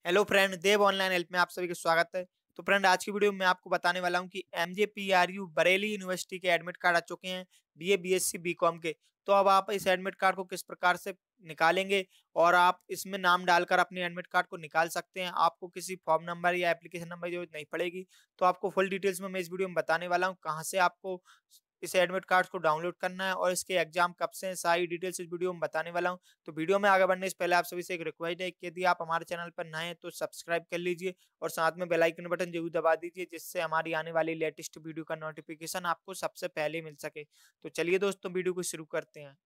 Hello friend, Dev online help में आप सभी का स्वागत है। तो फ्रेंड, आज की वीडियो में मैं आपको बताने वाला हूं कि एमजेपीआरयू बरेली यूनिवर्सिटी के एडमिट कार्ड आ चुके हैं बीए बीएससी बीकॉम के। तो अब आप इस एडमिट कार्ड को किस प्रकार से निकालेंगे और आप इसमें नाम डालकर अपने एडमिट कार्ड को निकाल सकते हैं। आपको किसी फॉर्म नंबर या एप्लीकेशन नंबर की जरूरत नहीं पड़ेगी। तो आपको फुल डिटेल्स में मैं इस वीडियो में बताने वाला हूँ कहाँ से आपको इस एडमिट कार्ड को डाउनलोड करना है और इसके एग्जाम कब से हैं, सारी डिटेल्स इस वीडियो में बताने वाला हूँ। तो वीडियो में आगे बढ़ने से पहले आप सभी से एक रिक्वेस्ट है कि यदि आप हमारे चैनल पर नए हैं तो सब्सक्राइब कर लीजिए और साथ में बेल आइकन बटन जरूर दबा दीजिए, जिससे हमारी आने वाली लेटेस्ट वीडियो का नोटिफिकेशन आपको सबसे पहले मिल सके। तो चलिए दोस्तों, वीडियो को शुरू करते हैं।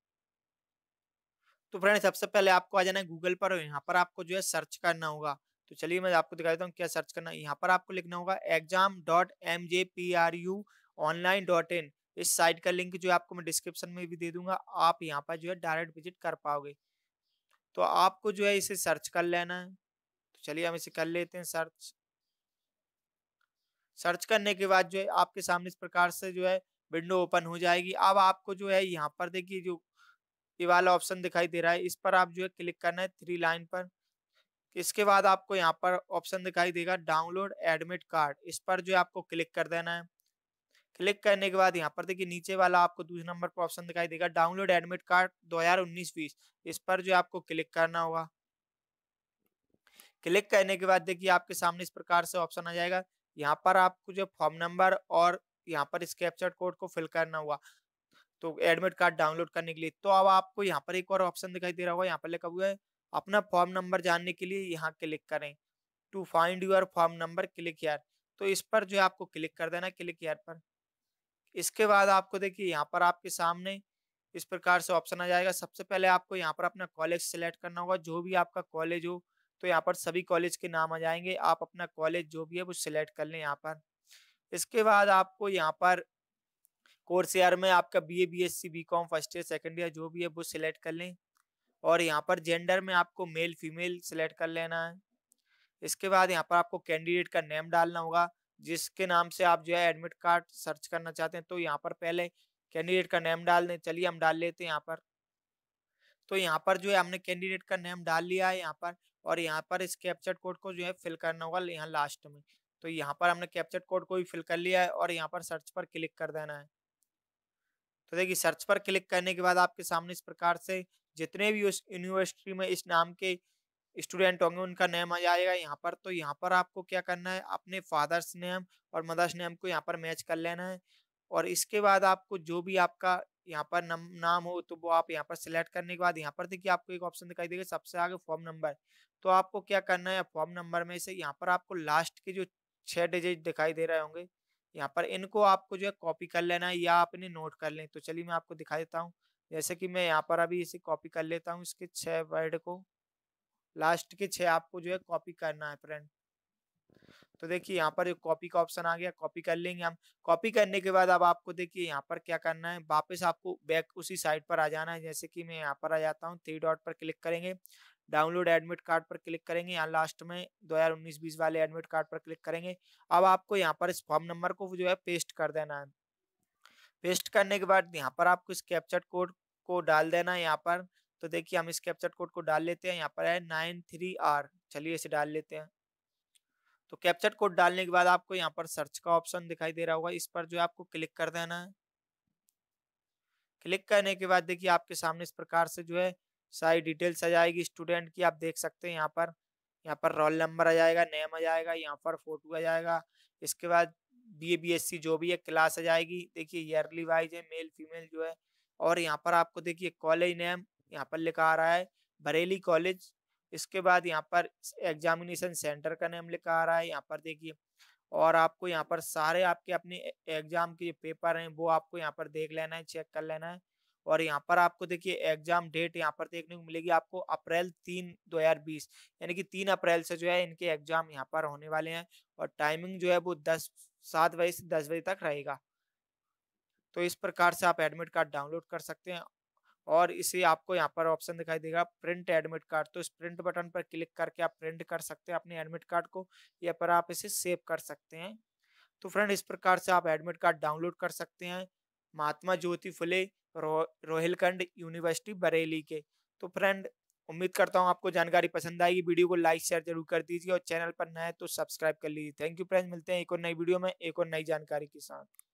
तो फ्रेंड, सबसे पहले आपको आ जाना है गूगल पर और यहाँ पर आपको जो है सर्च करना होगा। तो चलिए मैं आपको दिखा देता हूँ क्या सर्च करना है। यहाँ पर आपको लिखना होगा exam.mjpruonline.in। इस साइट का लिंक जो है आपको मैं डिस्क्रिप्शन में भी दे दूंगा, आप यहाँ पर जो है डायरेक्ट विजिट कर पाओगे। तो आपको जो है इसे सर्च कर लेना है। तो चलिए हम इसे कर लेते हैं सर्च। सर्च करने के बाद जो है आपके सामने इस प्रकार से जो है विंडो ओपन हो जाएगी। अब आपको जो है यहाँ पर देखिए जो ये वाला ऑप्शन दिखाई दे रहा है, इस पर आप जो है क्लिक करना है थ्री लाइन पर। इसके बाद आपको यहाँ पर ऑप्शन दिखाई देगा डाउनलोड एडमिट कार्ड, इस पर जो है आपको क्लिक कर देना है। क्लिक करने के बाद यहाँ पर देखिए नीचे वाला आपको दूसरे नंबर पर ऑप्शन दिखाई देगा डाउनलोड एडमिट कार्ड 2019-20। इस पर जो आपको क्लिक करना होगा। क्लिक करने के बाद देखिए आपके सामने इस प्रकार से ऑप्शन आ जाएगा। यहाँ पर आपको जो फॉर्म नंबर और यहाँ पर इस कैप्चर कोड को फिल करना होगा तो एडमिट कार्ड डाउनलोड करने के लिए। तो अब आपको यहाँ पर एक और ऑप्शन दिखाई दे रहा होगा, यहाँ पर लिखा हुआ है अपना फॉर्म नंबर जानने के लिए यहाँ क्लिक करें। To find your form number click here. तो इस पर जो है आपको क्लिक कर देना है, क्लिक हियर पर। इसके बाद आपको देखिए यहाँ पर आपके सामने इस प्रकार से ऑप्शन आ जाएगा। सबसे पहले आपको यहाँ पर अपना कॉलेज सेलेक्ट करना होगा, जो भी आपका कॉलेज हो। तो यहाँ पर सभी कॉलेज के नाम आ जाएंगे, आप अपना कॉलेज जो भी है वो सिलेक्ट कर लें यहाँ पर। इसके बाद आपको यहाँ पर कोर्स ईयर में आपका BA BSc BCom first year second year जो भी है वो सिलेक्ट कर लें। और यहाँ पर जेंडर में आपको मेल फीमेल सिलेक्ट कर लेना है। इसके बाद यहाँ पर आपको कैंडिडेट का नेम डालना होगा, जिसके नाम से आप जो है एडमिट कार्ड सर्च करना चाहते हैं। तो यहाँ पर पहले कैंडिडेट का नेम डाल दें। चलिए हम डाल लेते हैं यहाँ पर। तो यहाँ पर जो है हमने कैंडिडेट का नेम डाल लिया है यहाँ पर। और यहाँ पर इस कैप्चर कोड को जो है फिल करना होगा यहाँ लास्ट में। तो यहाँ पर हमने कैप्चर कोड को भी फिल कर लिया है और यहाँ पर सर्च पर क्लिक कर देना है। तो देखिए सर्च पर क्लिक करने के बाद आपके सामने इस प्रकार से जितने भी उस यूनिवर्सिटी में इस नाम के स्टूडेंट होंगे उनका नेम आ जाएगा यहाँ पर। तो यहाँ पर आपको क्या करना है, अपने फादर्स नेम और मदर्स नेम को यहाँ पर मैच कर लेना है। और इसके बाद आपको जो भी आपका यहाँ पर नाम हो तो वो आप यहाँ पर सिलेक्ट करने के बाद यहाँ पर देखिए आपको एक ऑप्शन दिखाई देगा सबसे आगे फॉर्म नंबर। तो आपको क्या करना है, फॉर्म नंबर में से यहाँ पर आपको लास्ट के जो 6 डिजिट दिखाई दे रहे होंगे यहाँ पर, इनको आपको जो है कॉपी कर लेना है या आप इन्हें नोट कर लें। तो चलिए मैं आपको दिखा देता हूँ। जैसे कि मैं यहाँ पर अभी इसे कॉपी कर लेता हूँ, इसके 6 वर्ड को, लास्ट के 6 आपको जो है कॉपी करना है फ्रेंड। तो देखिए यहाँ पर एक कॉपी का ऑप्शन आ गया, कॉपी कर लेंगे हम। कॉपी करने के बाद अब आपको देखिए यहाँ पर क्या करना है, वापस आपको बैक उसी साइट पर आ जाना है। जैसे कि मैं यहाँ पर आ जाता हूँ, थ्री डॉट पर क्लिक करेंगे, डाउनलोड एडमिट कार्ड पर क्लिक करेंगे, यहाँ लास्ट में 2019-20 वाले एडमिट कार्ड पर क्लिक करेंगे। अब आपको यहाँ पर इस फॉर्म नंबर को जो है पेस्ट कर देना है। पेस्ट करने के बाद यहाँ पर आपको इस कैप्चर कोड को डाल देना है यहाँ पर। तो देखिए हम इस कैप्चर कोड को डाल लेते हैं, यहाँ पर है 93R। चलिए इसे डाल लेते हैं। तो कैप्चर कोड डालने के बाद आपको यहाँ पर सर्च का ऑप्शन दिखाई दे रहा होगा, इस पर जो है आपको क्लिक कर देना है। क्लिक करने के बाद देखिए आपके सामने इस प्रकार से जो है सारी डिटेल्स आ जाएगी स्टूडेंट की, आप देख सकते हैं यहाँ पर। यहाँ पर रोल नंबर आ जाएगा, नेम आ जाएगा, यहाँ पर फोटो आ जाएगा। इसके बाद बीए बीएससी जो भी है क्लास आ जाएगी, देखिए ईयरली वाइज है, मेल फीमेल जो है। और यहाँ पर आपको देखिए कॉलेज नेम यहाँ पर लिखा आ रहा है बरेली कॉलेज। इसके बाद यहाँ पर एग्जामिनेशन सेंटर का नेम लिखा आ रहा है यहाँ पर देखिए। और आपको यहाँ पर सारे आपके अपने एग्जाम के पेपर हैं वो आपको यहाँ पर देख लेना है, चेक कर लेना है। और यहाँ पर आपको देखिए एग्जाम डेट यहाँ पर देखने को मिलेगी आपको अप्रैल 3 2020, यानी कि 3 अप्रैल से जो है इनके एग्जाम यहाँ पर होने वाले हैं। और टाइमिंग जो है वो 7 बजे से 10 बजे तक रहेगा। तो इस प्रकार से आप एडमिट कार्ड डाउनलोड कर सकते हैं। और इसे आपको यहाँ पर ऑप्शन दिखाई देगा प्रिंट एडमिट कार्ड, तो इस प्रिंट बटन पर क्लिक करके आप प्रिंट कर सकते हैं अपने एडमिट कार्ड को, या पर आप इसे सेव कर सकते हैं। तो फ्रेंड इस प्रकार से आप एडमिट कार्ड डाउनलोड कर सकते हैं महात्मा ज्योति फुले रोहिलखंड यूनिवर्सिटी बरेली के। तो फ्रेंड उम्मीद करता हूँ आपको जानकारी पसंद आएगी। वीडियो को लाइक शेयर जरूर कर दीजिए और चैनल पर नए हैं तो सब्सक्राइब कर लीजिए। थैंक यू फ्रेंड्स, मिलते हैं एक और नई वीडियो में एक और नई जानकारी के साथ।